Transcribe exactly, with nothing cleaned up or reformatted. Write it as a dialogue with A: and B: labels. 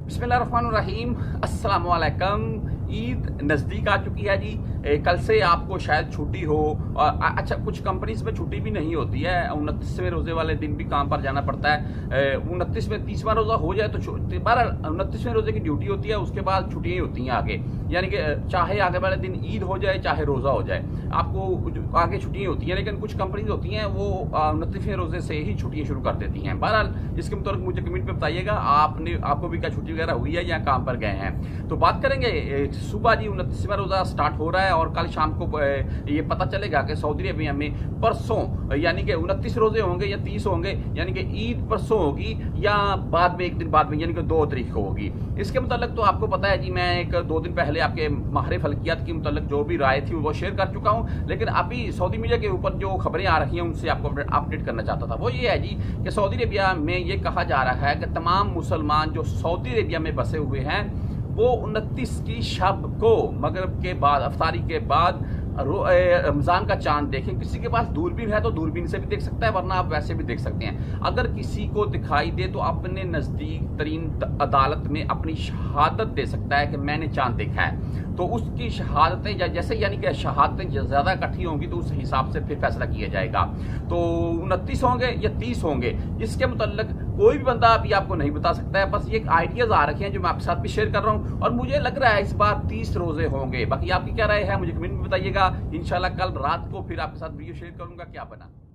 A: बिस्मिल्लाहिर्रहमानिर्रहीम, अस्सलाम वालेकुम। ईद नज़दीक आ चुकी है जी। ए, कल से आपको शायद छुट्टी हो। और अच्छा, कुछ कंपनीज में छुट्टी भी नहीं होती है। उनतीसवें रोज़े वाले दिन भी काम पर जाना पड़ता है। उनतीसवें तीसवां रोज़ा हो जाए तो बारह उनतीसवें रोज़े की ड्यूटी होती है, उसके बाद छुट्टियाँ होती हैं आगे। यानी कि चाहे आगे वाले दिन ईद हो जाए चाहे रोज़ा हो जाए, आपको आगे छुट्टियाँ होती हैं। लेकिन कुछ कंपनीज होती हैं वो उनतीसवें रोज़े से ही छुट्टियाँ शुरू कर देती हैं। बहरहाल इसके मुताबिक मुझे कमेंट पे बताइएगा, आपने आपको भी क्या छुट्टी वगैरह हुई है या काम पर गए हैं। तो बात करेंगे, सुबह जी उनतीसवां रोज़ा स्टार्ट हो रहा है और कल शाम को ये पता चलेगा कि सऊदी अरेबिया में परसों यानी कि उनतीस रोज़े होंगे या तीस होंगे, यानी कि ईद परसों होगी या बाद में एक दिन बाद में यानी कि दो तारीख को होगी। इसके मुताबिक तो आपको पता है जी, मैं एक दो दिन पहले आपके माहिर फल्कियात के मुताबिक जो भी राय थी वो शेयर कर चुका हूँ। लेकिन अभी सऊदी मीडिया के ऊपर जो खबरें आ रही हैं उनसे आपको अपडेट करना चाहता था। वो ये है जी कि सऊदी अरेबिया में ये कहा जा रहा है कि तमाम मुसलमान जो सऊदी अरेबिया में बसे हुए हैं वो उनतीस की शब को मगरिब के बाद अफ्तारी के बाद रमज़ान का चांद देखें। किसी के पास दूरबीन है तो दूरबीन से भी देख सकता है, वरना आप वैसे भी देख सकते हैं। अगर किसी को दिखाई दे तो अपने नज़दीक तरीन अदालत में अपनी शहादत दे सकता है कि मैंने चांद देखा है। तो उसकी शहादतें जैसे यानी कि शहादतें ज़्यादा इकट्ठी होंगी तो उस हिसाब से फिर फैसला किया जाएगा। तो उनतीस होंगे या तीस होंगे, इसके मुतल्लिक कोई भी बंदा अभी आपको नहीं बता सकता है। बस ये एक आइडियाज़ आ रखे हैं जो मैं आपके साथ भी शेयर कर रहा हूँ, और मुझे लग रहा है इस बार तीस रोज़े होंगे। बाकी आपकी क्या राय है मुझे कमेंट में बताइएगा। इंशाल्लाह कल रात को फिर आपके साथ वीडियो शेयर करूंगा। क्या बना।